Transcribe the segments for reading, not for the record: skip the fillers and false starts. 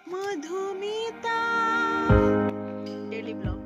Madhumita daily blog.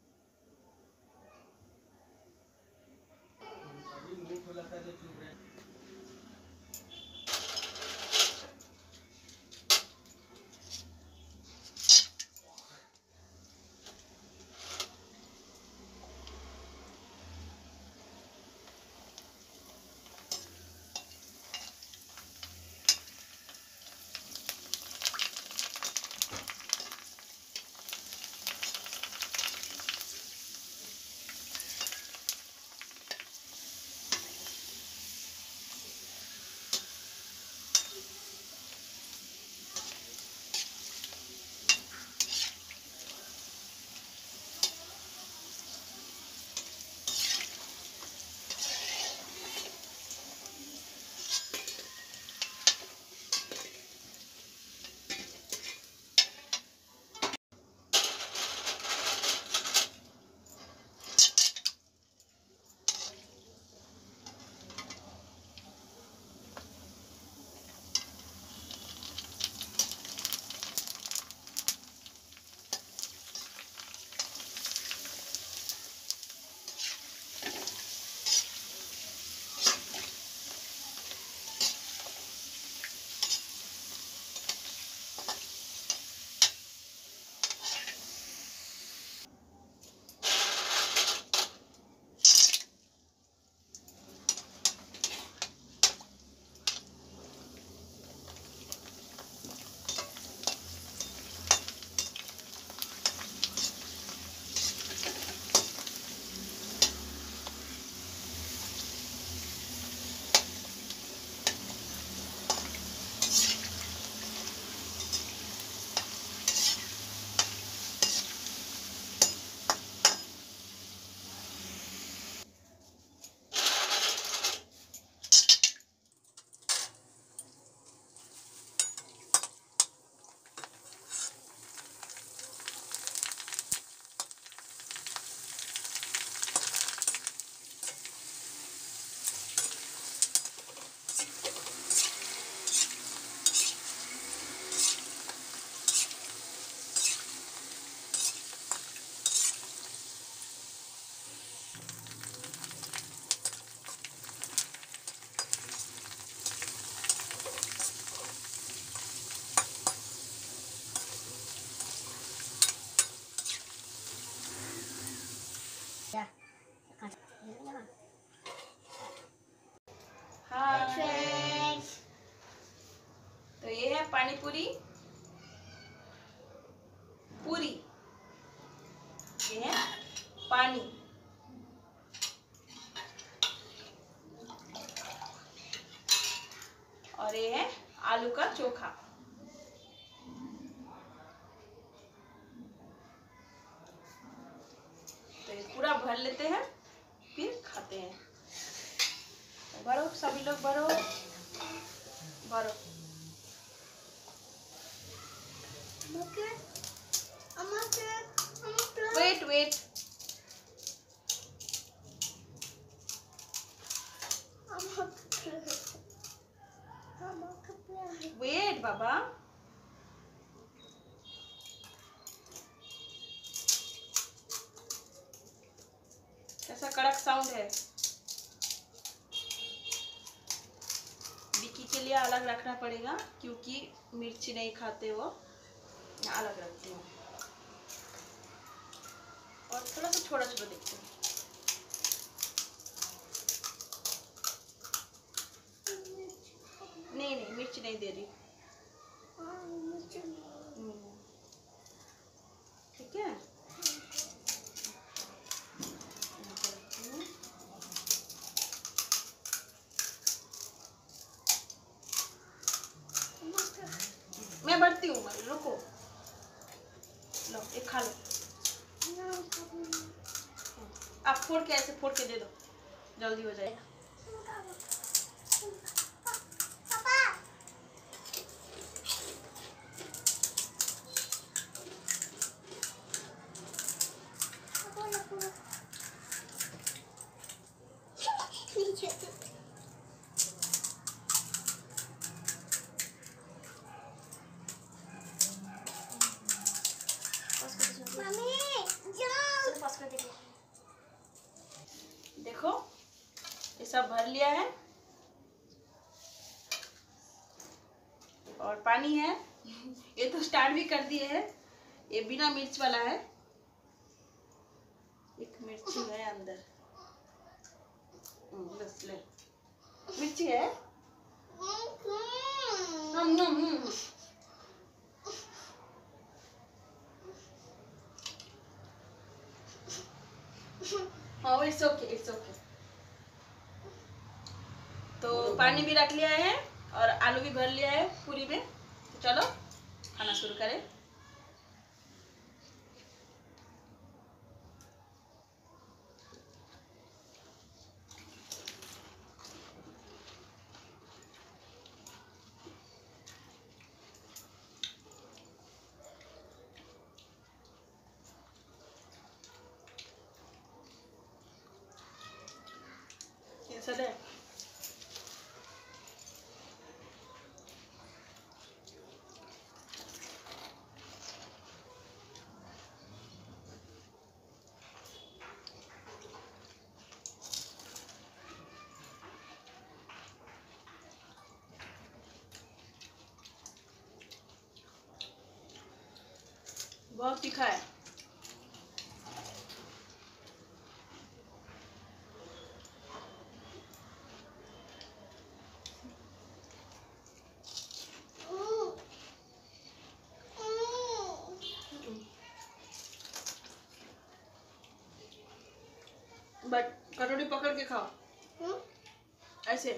हाय, तो ये है पानी पूरी पूरी, ये है पानी, और ये है आलू का चोखा। तो ये पूरा भर लेते हैं फिर खाते हैं। भरो सभी लोग, भरो भरो। वेट वेट, वेट बाबा। कैसा कड़क साउंड है। विकी के लिए अलग रखना पड़ेगा क्योंकि मिर्ची नहीं खाते वो, अलग रखती हूँ। और थोड़ा सा छोटा छोटा देखते हैं। नहीं नहीं, मिर्च नहीं दे रही। ठीक है, मैं बढ़ती हूँ। रुको, लो एक खा लो। आप फोड़ के, ऐसे फोड़ के दे दो, जल्दी हो जाएगा। देखो ये सब भर लिया है और पानी है। ये तो स्टार्ट भी कर दिए है। ये बिना मिर्च वाला है, एक मिर्ची है अंदर। बस ले, मिर्ची है। हाँ इट्स ओके, इट्स ओके। तो पानी भी रख लिया है और आलू भी भर लिया है पूरी में। तो चलो खाना शुरू करें। सदे बहुत तीखा है। बट कटोरी पकड़ के खाओ ऐसे।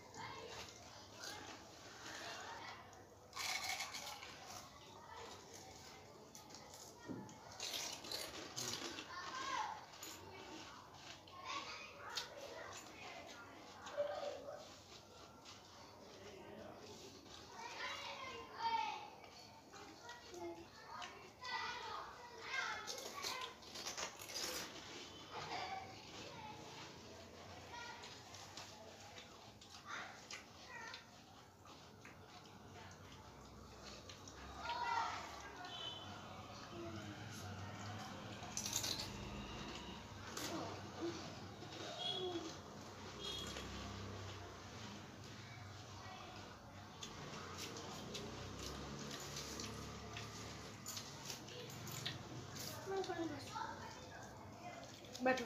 बैठो।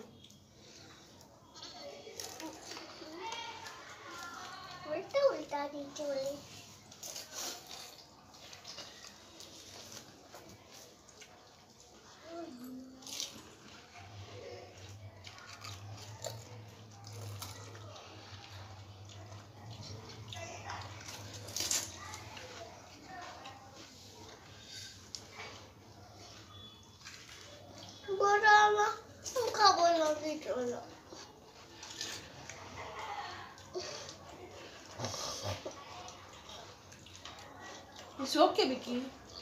उल्टा उल्टा नीचे वाले बोला खाबो लगे चलो। It's okay, Vicky.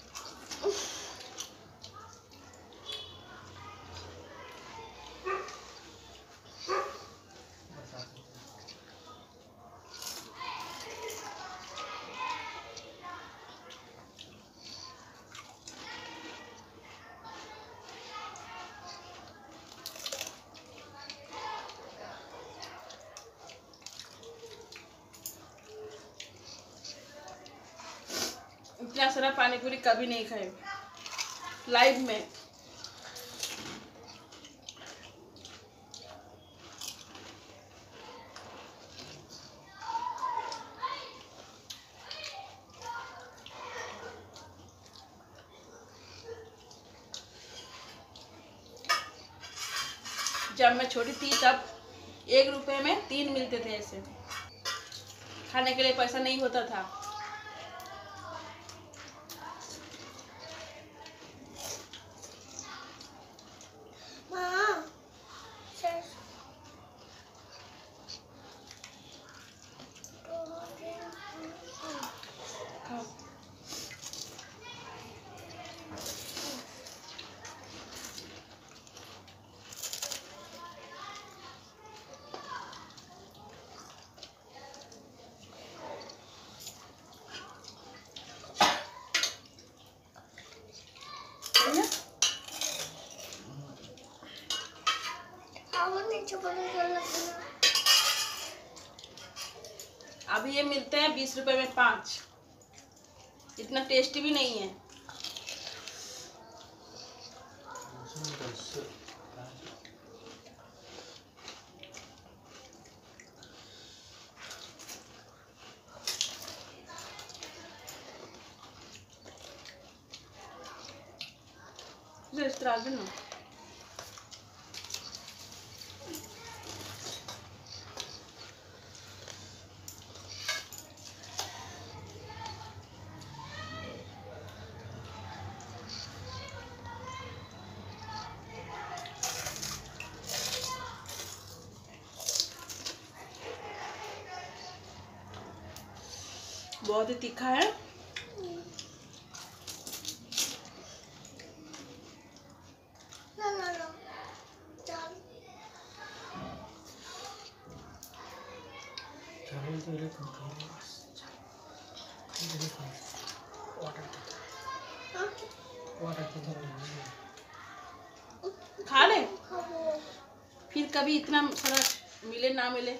इतना सारा पानी पूरी कभी नहीं खाए लाइफ में। जब मैं छोटी थी तब 1 रुपए में 3 मिलते थे। ऐसे खाने के लिए पैसा नहीं होता था। अभी ये मिलते हैं 20 रुपए में 5। इतना टेस्टी भी नहीं है। इस तरह ना बहुत ही तीखा है। खा ले, फिर कभी इतना सारा मिले ना मिले।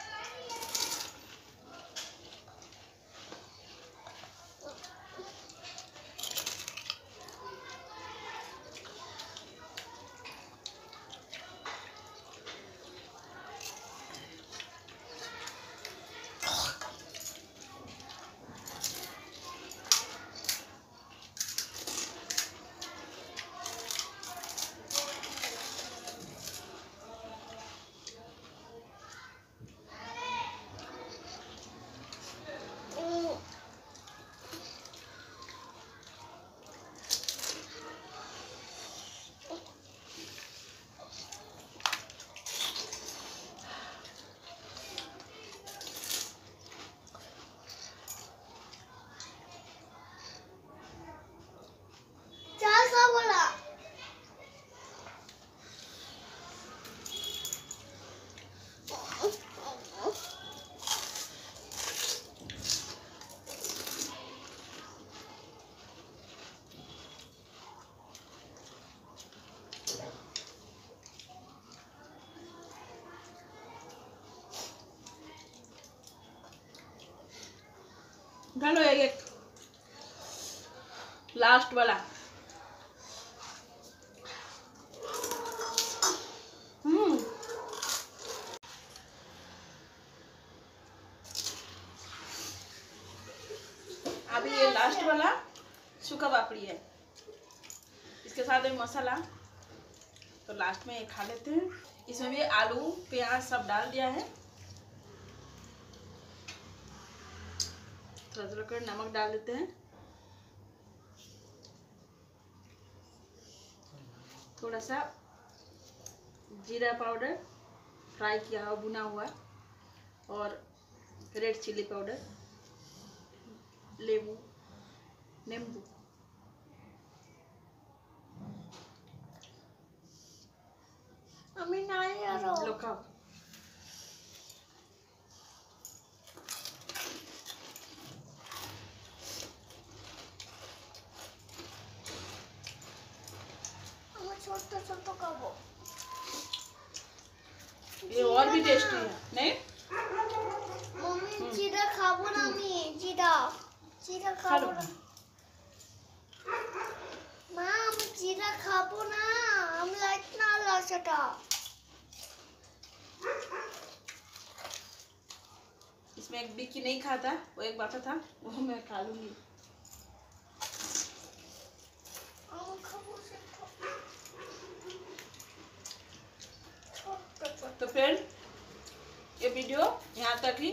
लो एक लास्ट वाला। अभी ये लास्ट वाला सूखा पापड़ी है, इसके साथ में मसाला तो लास्ट में खा लेते हैं। इसमें भी आलू प्याज सब डाल दिया है। थोड़ा कर नमक डाल देते हैं, थोड़ा सा जीरा पाउडर फ्राई किया हुआ भुना हुआ, और रेड चिली पाउडर, नींबू। लो खाओ। छोटो खाबो। ये और भी टेस्टी है नहीं? मम्मी जीरा खाबो ना, मैं जीरा खाबो ना। मां जीरा खाबो ना, हम लाइट ना ला सका। इसमें एक बिक्की नहीं खाता, वो एक बात था, वो मैं खा लूंगी। तो फ्रेंड ये वीडियो यहाँ तक ही।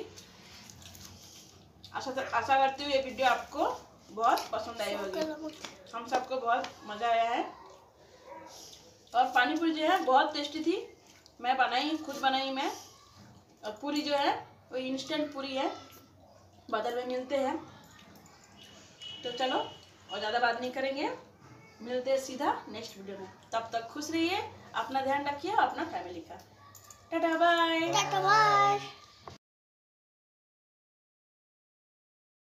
आशा करती हूँ ये वीडियो आपको बहुत पसंद आई होगी। हम सबको बहुत मज़ा आया है। और पानी पूरी जो है बहुत टेस्टी थी। मैं खुद बनाई मैं। और पूरी जो है वो इंस्टेंट पूरी है, बाजार में मिलते हैं। तो चलो और ज़्यादा बात नहीं करेंगे, मिलते हैं सीधा नेक्स्ट वीडियो में। तब तक खुश रहिए, अपना ध्यान रखिए और अपना फैमिली का। Tata bye.